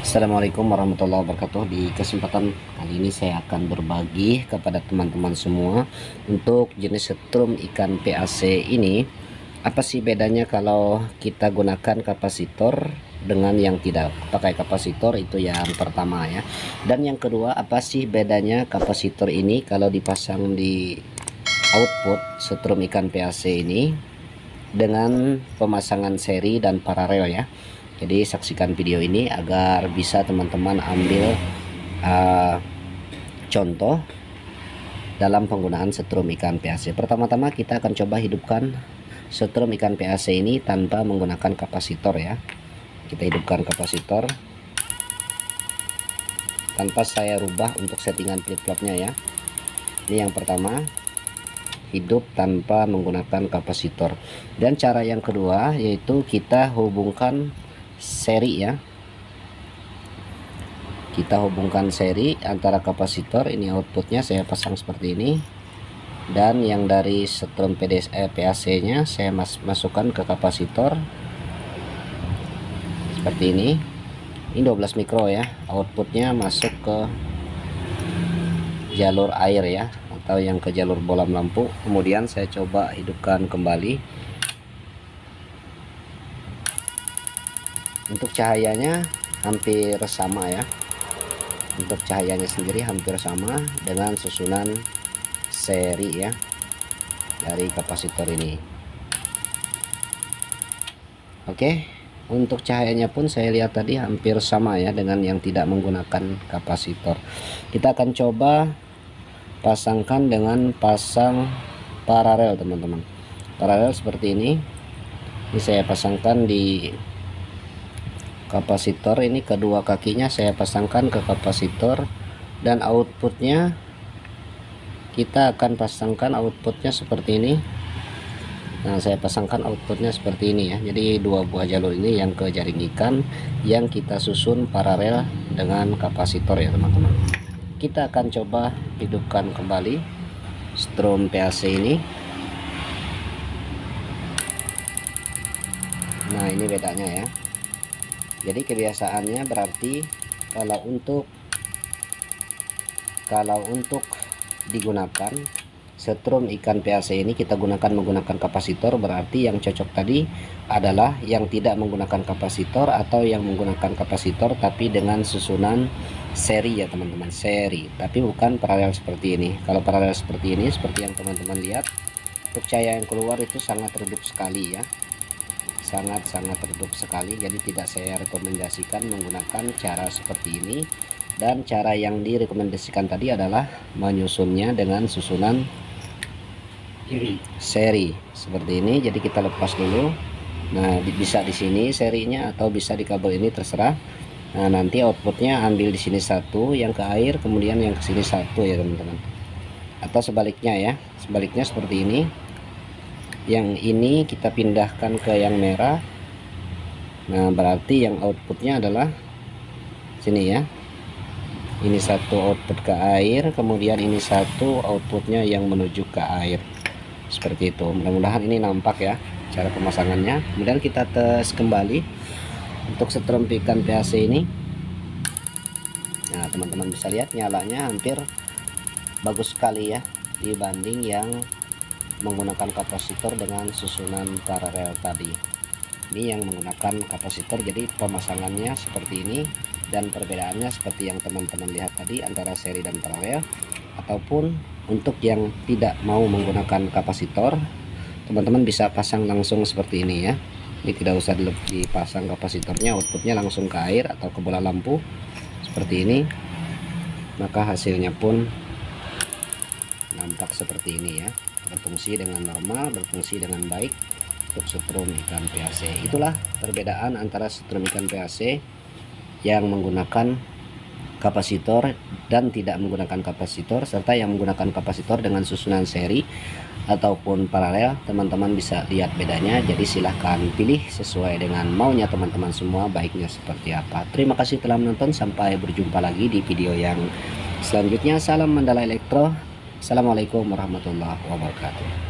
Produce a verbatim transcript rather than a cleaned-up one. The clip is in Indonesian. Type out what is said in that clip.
Assalamualaikum warahmatullahi wabarakatuh. Di kesempatan kali ini saya akan berbagi kepada teman-teman semua untuk jenis setrum ikan P A C ini. Apa sih bedanya kalau kita gunakan kapasitor dengan yang tidak pakai kapasitor? Itu yang pertama ya. Dan yang kedua, apa sih bedanya kapasitor ini kalau dipasang di output setrum ikan P A C ini dengan pemasangan seri dan paralel ya. Jadi saksikan video ini agar bisa teman-teman ambil uh, contoh dalam penggunaan setrum ikan P A C. Pertama-tama kita akan coba hidupkan setrum ikan P A C ini tanpa menggunakan kapasitor ya. Kita hidupkan kapasitor tanpa saya rubah untuk settingan flip-flopnya ya. Ini yang pertama, hidup tanpa menggunakan kapasitor. Dan cara yang kedua yaitu kita hubungkan seri ya. Kita hubungkan seri antara kapasitor, ini outputnya saya pasang seperti ini, dan yang dari setrum P D S E P A C nya saya mas masukkan ke kapasitor seperti ini. Ini dua belas mikro ya, outputnya masuk ke jalur air ya, atau yang ke jalur bolam lampu. Kemudian saya coba hidupkan kembali. Untuk cahayanya hampir sama ya, untuk cahayanya sendiri hampir sama dengan susunan seri ya dari kapasitor ini. Oke, untuk cahayanya pun saya lihat tadi hampir sama ya dengan yang tidak menggunakan kapasitor. Kita akan coba pasangkan dengan pasang paralel teman-teman. Paralel seperti ini. Ini saya pasangkan di kapasitor, ini kedua kakinya saya pasangkan ke kapasitor, dan outputnya kita akan pasangkan outputnya seperti ini. Nah, saya pasangkan outputnya seperti ini ya. Jadi dua buah jalur ini yang ke jaring ikan yang kita susun paralel dengan kapasitor ya teman-teman. Kita akan coba hidupkan kembali setrum P A C ini. Nah, ini bedanya ya. Jadi kebiasaannya berarti kalau untuk kalau untuk digunakan setrum ikan P A C ini kita gunakan menggunakan kapasitor, berarti yang cocok tadi adalah yang tidak menggunakan kapasitor atau yang menggunakan kapasitor tapi dengan susunan seri ya teman-teman, seri, tapi bukan paralel seperti ini. Kalau paralel seperti ini, seperti yang teman-teman lihat, untuk cahaya yang keluar itu sangat redup sekali ya, sangat-sangat redup sekali. Jadi tidak saya rekomendasikan menggunakan cara seperti ini, dan cara yang direkomendasikan tadi adalah menyusunnya dengan susunan seri seperti ini. Jadi kita lepas dulu. Nah, bisa di sini serinya atau bisa di kabel ini, terserah. Nah, nanti outputnya ambil di sini satu, yang ke air, kemudian yang ke sini satu ya teman-teman, atau sebaliknya ya, sebaliknya seperti ini. Yang ini kita pindahkan ke yang merah. Nah, berarti yang outputnya adalah sini ya, ini satu output ke air, kemudian ini satu outputnya yang menuju ke air, seperti itu. Mudah-mudahan ini nampak ya cara pemasangannya. Kemudian kita tes kembali untuk setrum ikan P A C ini. Nah, teman-teman bisa lihat nyalanya hampir bagus sekali ya dibanding yang menggunakan kapasitor dengan susunan paralel tadi. Ini yang menggunakan kapasitor, jadi pemasangannya seperti ini, dan perbedaannya seperti yang teman-teman lihat tadi antara seri dan paralel. Ataupun untuk yang tidak mau menggunakan kapasitor, teman-teman bisa pasang langsung seperti ini ya. Ini tidak usah dipasang kapasitornya, outputnya langsung ke air atau ke bola lampu seperti ini, maka hasilnya pun nampak seperti ini ya, berfungsi dengan normal, berfungsi dengan baik untuk setrum ikan P A C. Itulah perbedaan antara setrum ikan P A C yang menggunakan kapasitor dan tidak menggunakan kapasitor, serta yang menggunakan kapasitor dengan susunan seri ataupun paralel. Teman-teman bisa lihat bedanya, jadi silahkan pilih sesuai dengan maunya teman-teman semua, baiknya seperti apa. Terima kasih telah menonton, sampai berjumpa lagi di video yang selanjutnya. Salam Mandala Elektro. Assalamualaikum warahmatullahi wabarakatuh.